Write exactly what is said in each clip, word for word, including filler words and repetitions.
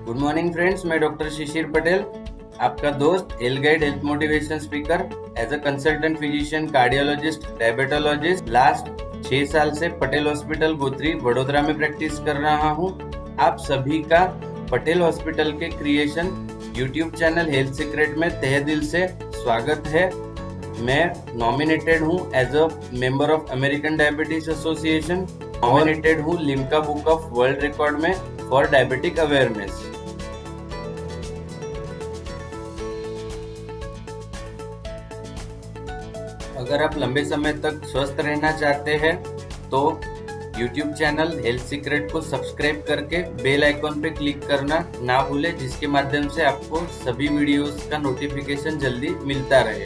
Good morning friends, मैं doctor Shishir Patel, आपका दोस्त health guide health motivation speaker. As a consultant physician, cardiologist, diabetologist last छह साल से पटेल हॉस्पिटल गोत्री वडोदरा में प्रैक्टिस कर रहा हूं। आप सभी का पटेल हॉस्पिटल के creation YouTube channel health secret में तहे दिल से स्वागत है। मैं नॉमिनेटेड हूं as a member of American diabetes association, nominated हूं Limca book of world record में फॉर डायबिटिक अवेयरनेस। अगर आप लंबे समय तक स्वस्थ रहना चाहते हैं तो YouTube चैनल हेल्थ सीक्रेट को सब्सक्राइब करके बेल आइकॉन पे क्लिक करना ना भूलें, जिसके माध्यम से आपको सभी वीडियोस का नोटिफिकेशन जल्दी मिलता रहे।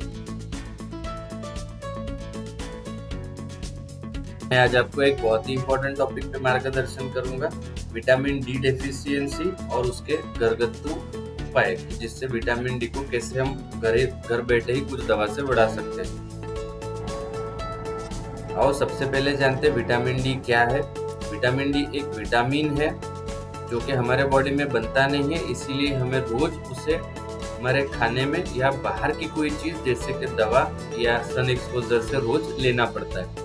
मैं आज आपको एक बहुत ही इम्पोर्टेंट टॉपिक पे मार्गदर्शन करूंगा, विटामिन डी डेफिशिएंसी और उसके घरगथ्थू उपाय, जिससे विटामिन डी को कैसे हम घर घर बैठे ही कुछ दवा से बढ़ा सकते हैं। आओ सबसे पहले जानते हैं विटामिन डी क्या है। विटामिन डी एक विटामिन है जो कि हमारे बॉडी में बनता नहीं है, इसीलिए हमें रोज उसे हमारे खाने में या बाहर की कोई चीज जैसे कि दवा या सन एक्सपोजर से रोज लेना पड़ता है।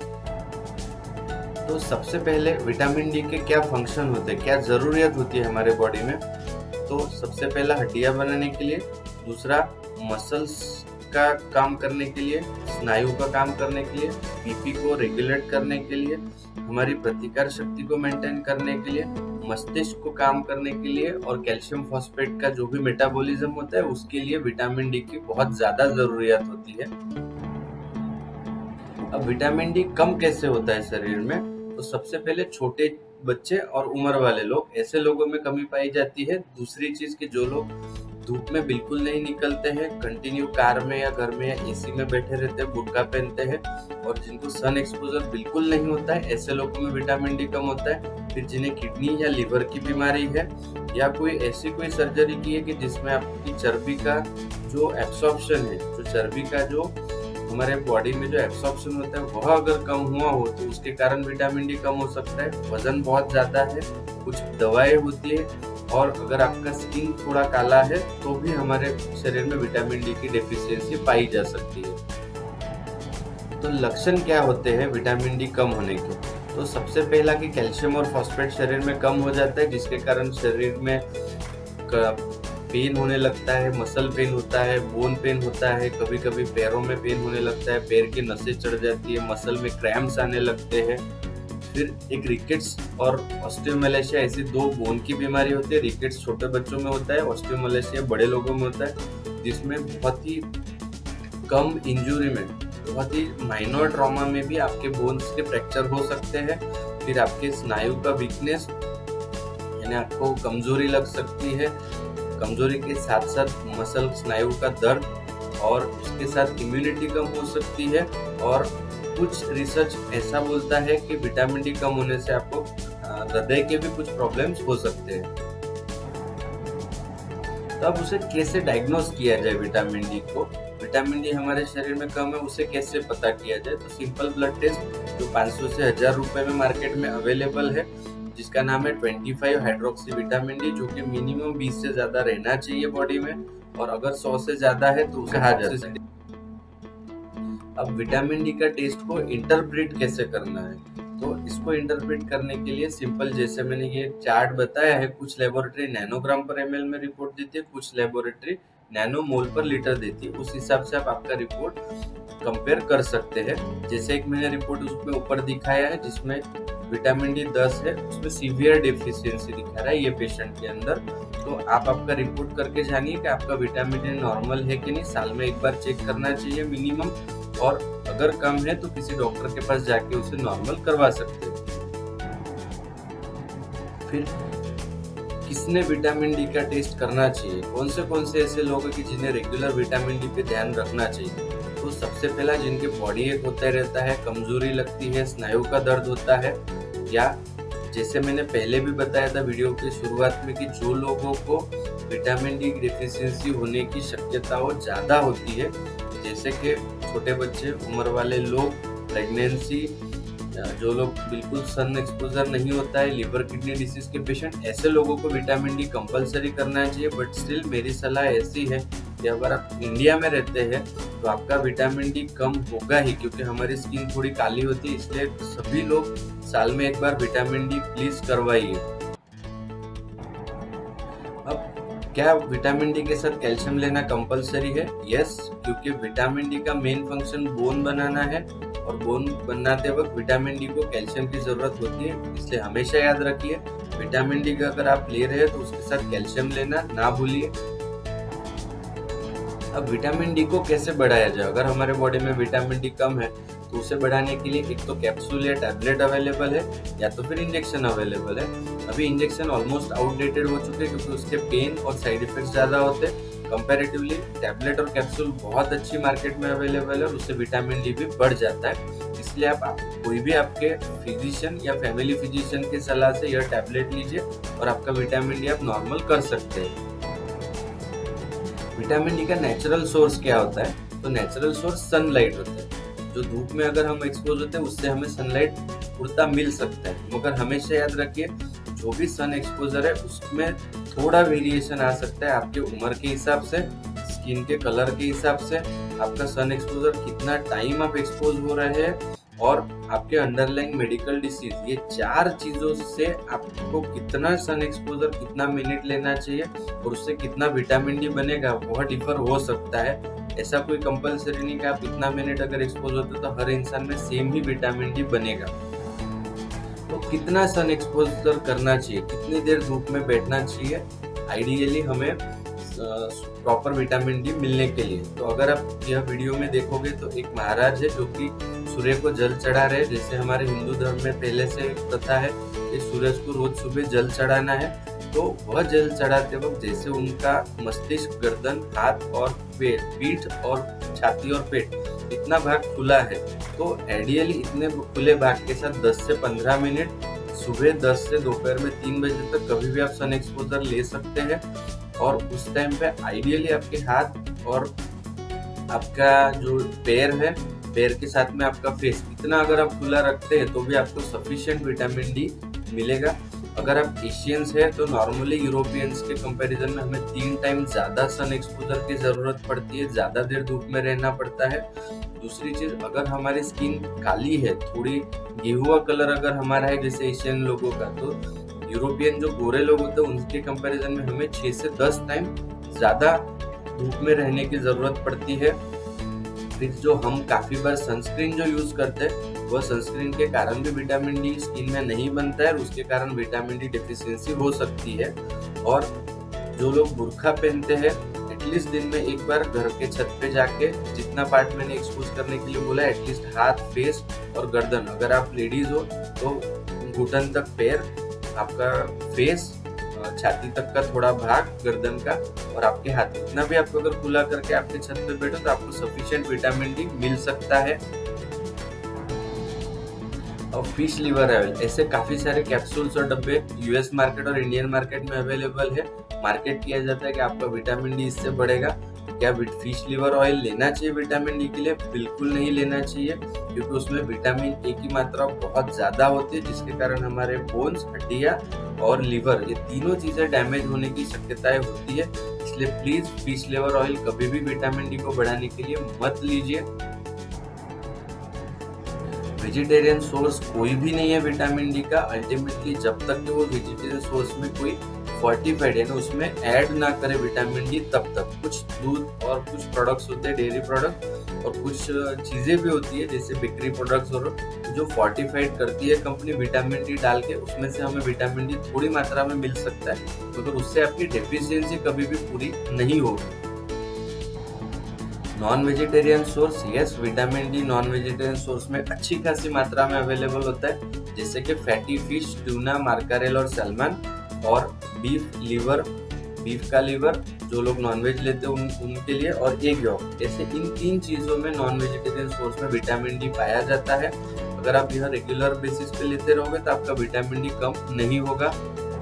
तो सबसे पहले विटामिन डी के क्या फंक्शन होते हैं, क्या जरूरियत होती है हमारे बॉडी में। तो सबसे पहला हड्डियां बनाने के लिए, दूसरा मसल्स का काम करने के लिए, स्नायु का काम करने के लिए, बीपी को रेगुलेट करने के लिए, हमारी प्रतिकार शक्ति को मेंटेन करने के लिए, मस्तिष्क को काम करने के लिए और कैल्शियम फॉस्फेट का जो भी मेटाबॉलिज्म होता है उसके लिए विटामिन डी की बहुत ज्यादा जरूरियत होती है। अब विटामिन डी कम कैसे होता है शरीर में, तो सबसे पहले छोटे बच्चे और उम्र वाले लोग, ऐसे लोगों में कमी पाई जाती है। दूसरी चीज कि जो लोग धूप में बिल्कुल नहीं निकलते हैं, कंटिन्यू कार में या घर में या एसी में बैठे रहते हैं, बुर्का पहनते हैं और जिनको सन एक्सपोजर बिल्कुल नहीं होता है, ऐसे लोगों में विटामिन डी कम होता है। फिर जिन्हें किडनी या लिवर की बीमारी है या कोई ऐसी कोई सर्जरी की है कि जिसमें आपकी चर्बी का जो एब्सॉर्प्शन है, जो चर्बी का जो हमारे बॉडी में जो एब्सॉर्प्शन होता है वह अगर कम हुआ हो तो उसके कारण विटामिन डी कम हो सकता है। वजन बहुत ज्यादा है, कुछ दवाएं होती है और अगर आपका स्किन थोड़ा काला है तो भी हमारे शरीर में विटामिन डी की डेफिशिएंसी पाई जा सकती है। तो लक्षण क्या होते हैं विटामिन डी कम होने के? तो सबसे पहला कि कैल्शियम और फॉस्फेट शरीर में कम हो जाता है, जिसके कारण शरीर में पेन होने लगता है, मसल पेन होता है, बोन पेन होता है, कभी कभी पैरों में पेन होने लगता है, पैर की नसें चढ़ जाती है, मसल में क्रैम्प्स आने लगते हैं। फिर एक रिकेट्स और ऑस्टियोमैलेशिया, ऐसी दो बोन की बीमारी होती है। रिकेट्स छोटे बच्चों में होता है, ऑस्टियोमैलेशिया बड़े लोगों में होता है, जिसमें बहुत ही कम इंजुरी में, बहुत ही माइनर ट्रॉमा में भी आपके बोन्स के फ्रैक्चर हो सकते हैं। फिर आपके स्नायु का वीकनेस, यानी आपको कमजोरी लग सकती है, कमजोरी के साथ साथ मसल स्नायु का दर्द और उसके साथ इम्यूनिटी कम हो सकती है। और कुछ रिसर्च ऐसा बोलता है कि विटामिन डी कम होने से आपको हृदय के भी कुछ प्रॉब्लम्स हो सकते हैं। तो अब उसे कैसे डायग्नोस किया जाए विटामिन डी को? विटामिन डी हमारे शरीर में कम है, उसे कैसे पता किया जाए? तो सिंपल ब्लड टेस्ट जो पाँच सौ से हजार रुपए में मार्केट में अवेलेबल है, जिसका नाम है पच्चीस हाइड्रोक्सी विटामिन डी, जो कि मिनिमम बीस से ज्यादा रहना चाहिए बॉडी में और अगर सौ से ज्यादा है तो उसे कहा जाता है। अब विटामिन डी का टेस्ट को इंटरप्रेट कैसे करना है? तो इसको इंटरप्रेट करने के लिए सिंपल, जैसे मैंने ये चार्ट बताया है, कुछ लेबोरेटरी नैनोग्राम पर एमएल में रिपोर्ट देती है, कुछ लेबोरेटरी नैनो मोल पर लीटर देती है। उस हिसाब से आप आपका रिपोर्ट कंपेयर कर सकते हैं। जैसे एक मैंने रिपोर्ट उसमें ऊपर दिखाया है जिसमें विटामिन डी दस है, उसमें सीवियर डेफिशिएंसी दिखा रहा है ये पेशेंट के अंदर। तो आप आपका रिपोर्ट करके जानिए कि आपका विटामिन डी नॉर्मल है कि नहीं। साल में एक बार चेक करना चाहिए मिनिमम, और अगर कम है तो किसी डॉक्टर के पास जाके उसे नॉर्मल करवा सकते हैं। फिर किसने विटामिन डी का टेस्ट करना चाहिए? कौन से कौन से ऐसे लोग हैं कि जिन्हें रेगुलर विटामिन डी पे ध्यान रखना चाहिए? तो सबसे पहला, जिनके बॉडी एक होता रहता है, कमजोरी लगती है, स्नायु का दर्द होता है, या जैसे मैंने पहले भी बताया था वीडियो की शुरुआत में कि जो लोगों को विटामिन डी डेफिशिएंसी होने की शक्यता ज्यादा होती है, जैसे कि छोटे बच्चे, उम्र वाले लोग, प्रेगनेंसी, जो लोग बिल्कुल सन एक्सपोजर नहीं होता है, लिवर किडनी डिसीज के पेशेंट, ऐसे लोगों को विटामिन डी कंपलसरी करना चाहिए। बट स्टिल मेरी सलाह ऐसी है कि अगर आप इंडिया में रहते हैं तो आपका विटामिन डी कम होगा ही, क्योंकि हमारी स्किन थोड़ी काली होती है, इसलिए सभी लोग साल में एक बार विटामिन डी प्लीज करवाइए। अब क्या विटामिन डी के साथ कैल्शियम लेना कंपलसरी है? यस, क्योंकि विटामिन डी का मेन फंक्शन बोन बनाना है और बोन बनाते वक्त विटामिन डी को कैल्शियम की जरूरत होती है, इसलिए हमेशा याद रखिए विटामिन डी का अगर आप ले रहे हैं तो उसके साथ कैल्शियम लेना ना भूलिए। अब विटामिन डी को कैसे बढ़ाया जाए? अगर हमारे बॉडी में विटामिन डी कम है तो उसे बढ़ाने के लिए एक तो कैप्सूल या टैबलेट अवेलेबल है, या तो फिर इंजेक्शन अवेलेबल है। अभी इंजेक्शन ऑलमोस्ट आउटडेटेड हो चुके हैं क्योंकि उसके पेन और साइड इफेक्ट्स ज्यादा होते हैं। कंपैरेटिवली टैबलेट और कैप्सूल बहुत अच्छी मार्केट में अवेलेबल है और उससे विटामिन डी भी बढ़ जाता है। इसलिए आप, आप कोई भी आपके फिजिशियन या फैमिली फिजिशियन की सलाह से यह टैबलेट लीजिए और आपका विटामिन डी आप नॉर्मल कर सकते हैं। विटामिन डी का नेचुरल सोर्स क्या होता है? तो नेचुरल सोर्स सनलाइट होता है। जो धूप में अगर हम एक्सपोज होते हैं उससे हमें सनलाइट पूर्ता मिल सकता है, मगर हमेशा याद रखिए जो भी सन एक्सपोजर है उसमें थोड़ा वेरिएशन आ सकता है आपके उम्र के हिसाब से, स्किन के कलर के हिसाब से, आपका सन एक्सपोजर कितना टाइम आप एक्सपोज हो रहे हैं और आपके अंडरलाइंग मेडिकल डिसीज, ये चार चीजों से आपको कितना सन एक्सपोजर कितना मिनट लेना चाहिए और उससे कितना विटामिन डी बनेगा वह डिफर हो सकता है। ऐसा कोई कंपलसरी नहीं कि आप इतना मिनट अगर एक्सपोज होते तो हर इंसान में सेम ही विटामिन डी बनेगा। तो कितना सन एक्सपोजर करना चाहिए, कितनी देर धूप में बैठना चाहिए आइडियली हमें प्रॉपर विटामिन डी मिलने के लिए? तो अगर आप यह वीडियो में देखोगे तो एक महाराज है जो कि सूर्य को जल चढ़ा रहे, जैसे हमारे हिंदू धर्म में पहले से प्रथा है कि सूरज को रोज सुबह जल चढ़ाना है। तो वह जल चढ़ाते वक्त जैसे उनका मस्तिष्क, गर्दन, हाथ और पेट, पीठ और छाती और पेट इतना भाग खुला है, तो आइडियली इतने खुले भाग के साथ दस से पंद्रह मिनट सुबह दस से दोपहर में तीन बजे तक कभी भी आप सन एक्सपोजर ले सकते हैं। और उस टाइम पे आइडियली आपके हाथ और आपका जो पैर है, पैर के साथ में आपका फेस, इतना अगर आप खुला रखते हैं तो भी आपको सफिशिएंट विटामिन डी मिलेगा। अगर आप एशियंस है तो नॉर्मली यूरोपियंस के कंपैरिजन में हमें तीन टाइम ज्यादा सन एक्सपोजर की जरूरत पड़ती है, ज्यादा देर धूप में रहना पड़ता है। दूसरी चीज, अगर हमारी स्किन काली है, थोड़ी गेहुआ कलर अगर हमारा है जैसे एशियन लोगों का, तो यूरोपियन जो गोरे लोग होते हैं उनके कंपैरिजन में हमें छह से दस टाइम ज्यादा धूप में रहने की जरूरत पड़ती है। फिर जो हम काफी बार सनस्क्रीन जो यूज करते हैं वह सनस्क्रीन के कारण भी विटामिन डी स्किन में नहीं बनता है और उसके कारण विटामिन डी डेफिशिएंसी हो सकती है। और जो लोग बुर्का पहनते हैं एटलीस्ट दिन में एक बार घर के छत पे जाके जितना पार्ट मैंने एक्सपोज करने के लिए बोला, एटलीस्ट हाथ, फेस और गर्दन, अगर आप लेडीज हो तो घुटन तक पैर, आपका फेस, छाती तक का थोड़ा भाग गर्दन का और आपके हाथ, इतना भी आपको अगर खुला करके आपके छत पे बैठो तो आपको सफिशिएंट विटामिन डी मिल सकता है। और फिश लिवर ऑयल, ऐसे काफी सारे कैप्सूल्स और डब्बे यूएस मार्केट और इंडियन मार्केट में अवेलेबल है। मार्केट किया जाता है कि आपका विटामिन डी इससे बढ़ेगा। क्या फिश लिवर ऑयल लेना चाहिए विटामिन डी के लिए? बिल्कुल नहीं लेना चाहिए, क्योंकि उसमें विटामिन ए की मात्रा बहुत ज्यादा होती है, जिसके कारण हमारे बोन्स, हड्डियां और लिवर, ये तीनों चीजें डैमेज होने की शक्यताएं होती है। इसलिए प्लीज फिश लिवर ऑयल कभी भी विटामिन डी को बढ़ाने के लिए मत लीजिए। वेजिटेरियन सोर्स कोई भी नहीं है विटामिन डी का। अल्टीमेटली जब तक कि वो वेजिटेरियन सोर्स में कोई फोर्टिफाइड है ना, उसमें ऐड ना करे विटामिन डी, तब तक कुछ दूध और कुछ प्रोडक्ट्स होते हैं, डेयरी प्रोडक्ट, और कुछ चीजें भी होती है जैसे बेकरी प्रोडक्ट्स और जो फोर्टिफाइड करती है कंपनी विटामिन डी डाल के, उसमें से हमें विटामिन डी थोड़ी मात्रा में मिल सकता है, मगर तो उससे आपकी डेफिशिएंसी कभी भी पूरी नहीं होगी। Non vegetarian source, yes, vitamin D non vegetarian source में अच्छी खासी मात्रा में अवेलेबल होता है, जैसे कि फैटी फिश, ट्यूना, मार्कारेल और सैल्मन, और बीफ लिवर, बीफ का लिवर जो लोग नॉनवेज लेते हैं उन, उनके लिए, और एग यॉक। ऐसे इन तीन चीजों में नॉन वेजिटेरियन सोर्स में विटामिन डी पाया जाता है। अगर आप यह रेगुलर बेसिस पे लेते रहोगे तो आपका विटामिन डी कम नहीं होगा।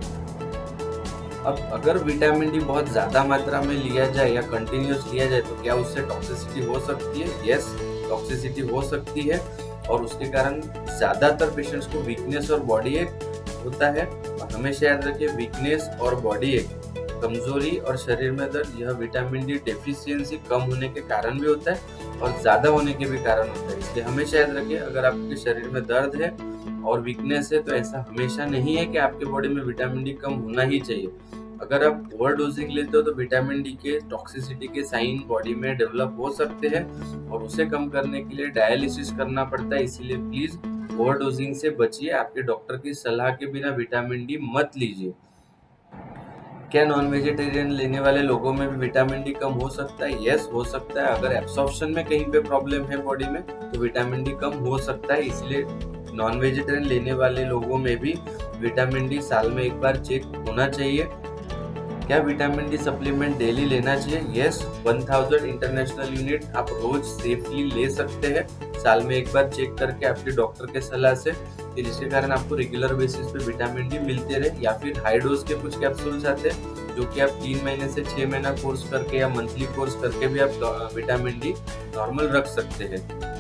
अब अगर विटामिन डी बहुत ज्यादा मात्रा में लिया जाए या कंटिन्यूस लिया जाए तो क्या उससे टॉक्सिसिटी हो सकती है? यस, टॉक्सिसिटी हो सकती है। और उसके कारण ज्यादातर पेशेंट्स को वीकनेस और बॉडी एक होता है। और हमेशा याद रखिए, वीकनेस और बॉडी एक, कमजोरी और शरीर में दर्द, यह विटामिन डी डेफिशिएंसी कम होने के कारण भी होता है और ज्यादा होने के भी कारण होता है। इसलिए हमेशा याद रखिए, अगर आपके शरीर में दर्द है और वीकनेस है तो ऐसा हमेशा नहीं है कि आपके बॉडी में विटामिन डी कम होना ही चाहिए। अगर आप ओवर डोजिंग लेते हो तो विटामिन डी के टॉक्सिसिटी के साइन बॉडी में डेवलप हो सकते हैं और उसे कम करने के लिए डायलिसिस करना पड़ता है। इसीलिए प्लीज ओवर डोजिंग से बचिए, आपके डॉक्टर की सलाह के बिना विटामिन डी मत लीजिए। क्या नॉन वेजिटेरियन लेने वाले लोगों में भी विटामिन डी कम हो सकता है? यस, हो सकता है। अगर एब्सॉर्प्शन में कहीं पे प्रॉब्लम है बॉडी में तो विटामिन डी कम हो सकता है। इसलिए नॉन वेजिटेरियन लेने वाले लोगों में भी विटामिन डी साल में एक बार चेक होना चाहिए। क्या विटामिन डी सप्लीमेंट डेली लेना चाहिए? Yes, one thousand international unit आप रोज सेफली ले सकते हैं, साल में एक बार चेक करके आपके डॉक्टर के सलाह से, जिसके कारण आपको रेगुलर बेसिस पे विटामिन डी मिलते रहे। या फिर हाई डोज के कुछ कैप्सूल्स आते हैं जो कि आप तीन महीने से छह महीना कोर्स करके या मंथली कोर्स करके भी आप विटामिन डी नॉर्मल रख सकते हैं।